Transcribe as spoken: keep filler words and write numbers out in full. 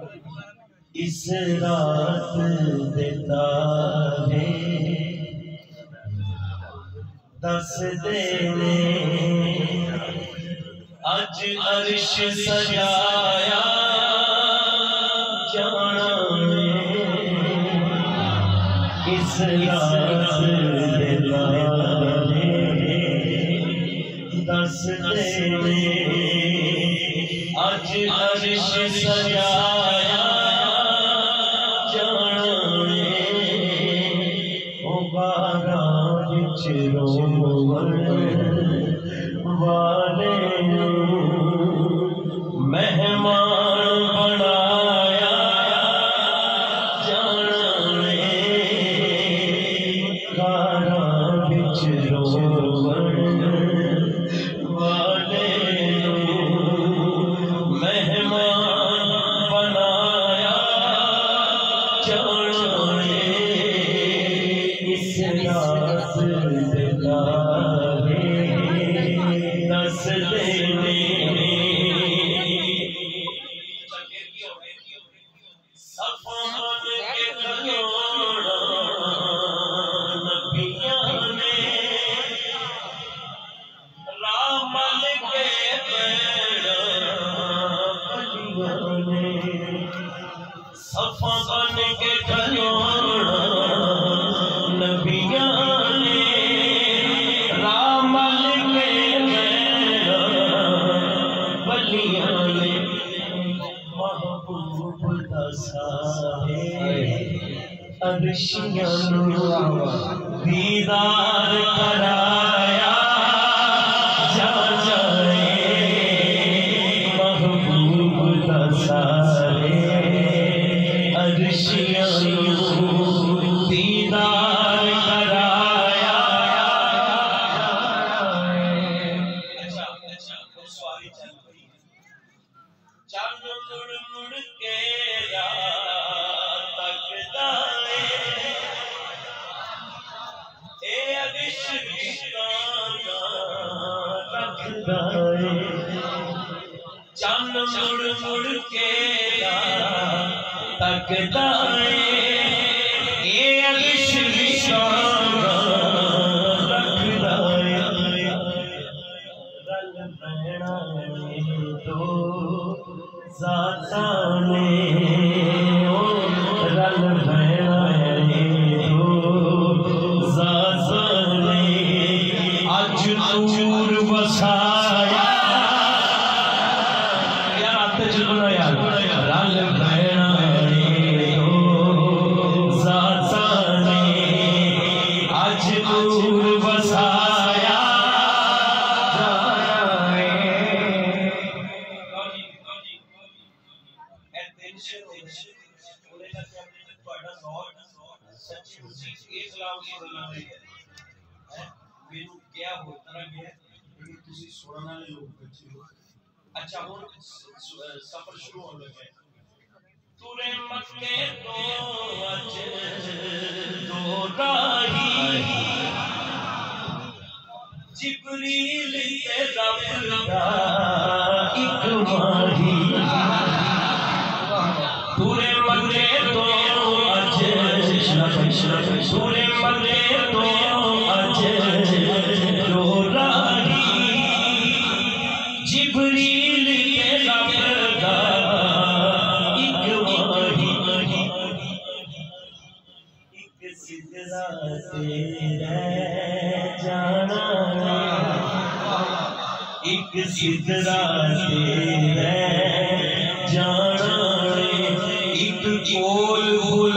इस रात दे तारे दस देने अज अर्श सजाया जाना इस रात दे तारे दस देने अज अर्श सजाया वाले मेहमान बनाया जाने कारा बिच रोवन वाले मेहमान बनाया जाने इस रात दे तारे दस देने सफान के खलोना नबियां ने रामल के पैड़ा बलियां ने सफान के खलोना नबियां ने रामल के बलियां ने महबूब दा साहिब अर्शियां दीदार कराया जा जाए महबूब दा साहिब अर्शियां दीदार कराया अच्छा अच्छा सवारी चल पड़ी चल मुड़ मुड़ के रात तकदा ए अगिश किस्ताना रखदा चल मुड़ मुड़ के रात तकदा ए अगिश किस्ताना रखदा रल बहना तो ज़ाता ने रल बहना तो ज़ाता ने अज नूर वसाया यार आते चलो यार रल बहना तो ज़ाता ने अज नूर वसाया अच्छा हुण सफर शुरू होने लगे तुरे मक्के तो अज दो राही जिबरील ते रब दा इक माही तुरे मक्के तो अज तुरे मक्के तो अज दो राही जिबरील के रब दा इक माही इक सिदरा ते रह जाना इक सिदरा ते रह जाना एक कोल